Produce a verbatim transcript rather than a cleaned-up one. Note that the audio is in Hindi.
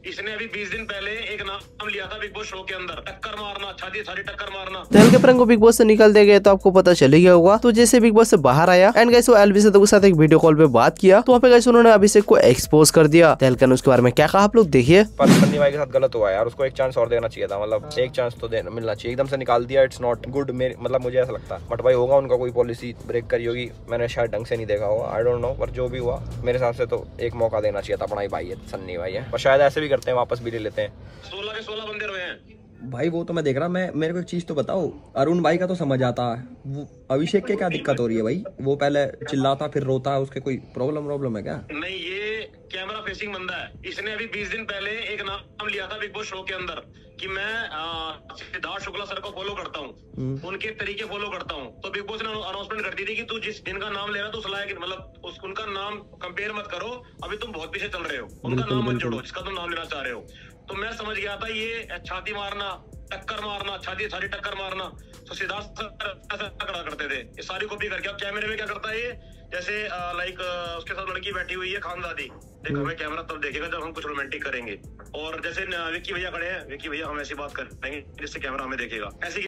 इसने अभी बीस दिन पहले एक नाम लिया था बिग बॉस शो के अंदर, टक्कर मारना, छाती छाती टक्कर मारना। तो हल्के प्रंग को बिग बॉस से निकाल दिया गया तो आपको पता चल गया होगा। तो जैसे बिग बॉस से बाहर आया एंड गाइस वो अभिषेक के साथ एक वीडियो कॉल पे बात किया, तो वहाँ पे गाइस उन्होंने अभिषेक को एक्सपोज कर दिया। तो हल्के ने उसके बारे में क्या कहा आप लोग देखिए। पर सन्नी भाई के साथ गलत हुआ यार, उसको एक चांस और देना चाहिए था, मतलब एक चांस तो देना मिलना चाहिए। एकदम से निकाल दिया, इट्स नॉट गुड, मतलब मुझे ऐसा लगता है। बट भाई होगा उनका कोई पॉलिसी ब्रेक करी होगी, मैंने शायद ढंग से नहीं देखा होगा, आई डोंट नो। पर जो भी हुआ मेरे हिसाब से तो एक मौका देना चाहिए था। अपना ही भाई है, सन्नी भाई है, पर शायद ऐसे भी करते हैं, वापस भी ले लेते हैं। सोलह के सोलह बंदे रोए हैं भाई। वो तो मैं देख रहा, मैं मेरे को एक चीज तो बताओ, अरुण भाई का तो समझ आता है, वो अभिषेक के क्या दिक्कत हो रही है भाई? वो पहले चिल्लाता फिर रोता है, उसके कोई प्रॉब्लम प्रॉब्लम है क्या? नहीं, ये कैमरा फेसिंग बंदा है। इसने अभी बीस दिन पहले एक नाम लिया था बिग बॉस शो के अंदर कि मैं सिद्धार्थ शुक्ला सर को फॉलो करता हूँ, उनके तरीके फॉलो करता हूँ। तो बिग बॉस ने अनाउंसमेंट कर दी थी कि तू जिस जिनका नाम ले रहा तो सलाह, मतलब उस उनका नाम कंपेयर मत करो, अभी तुम बहुत पीछे चल रहे हो, उनका नाम मत जोड़ो जिसका तुम नाम लेना चाह रहे हो। तो मैं समझ गया था ये छाती मारना, टक्कर मारना, छाती छाती टक्कर मारना। तो सिद्धार्थ ऐसा करा करते थे, ये सारी कॉपी करके। अब कैमरे में क्या करता है ये, जैसे लाइक उसके साथ लड़की बैठी हुई है खानदादी, देख हमें कैमरा तब देखेगा जब हम कुछ रोमांटिक करेंगे। और जैसे विक्की भैया खड़े हैं, विक्की भैया हम ऐसी बात करेंगे जिससे कैमरा हमें देखेगा, ऐसी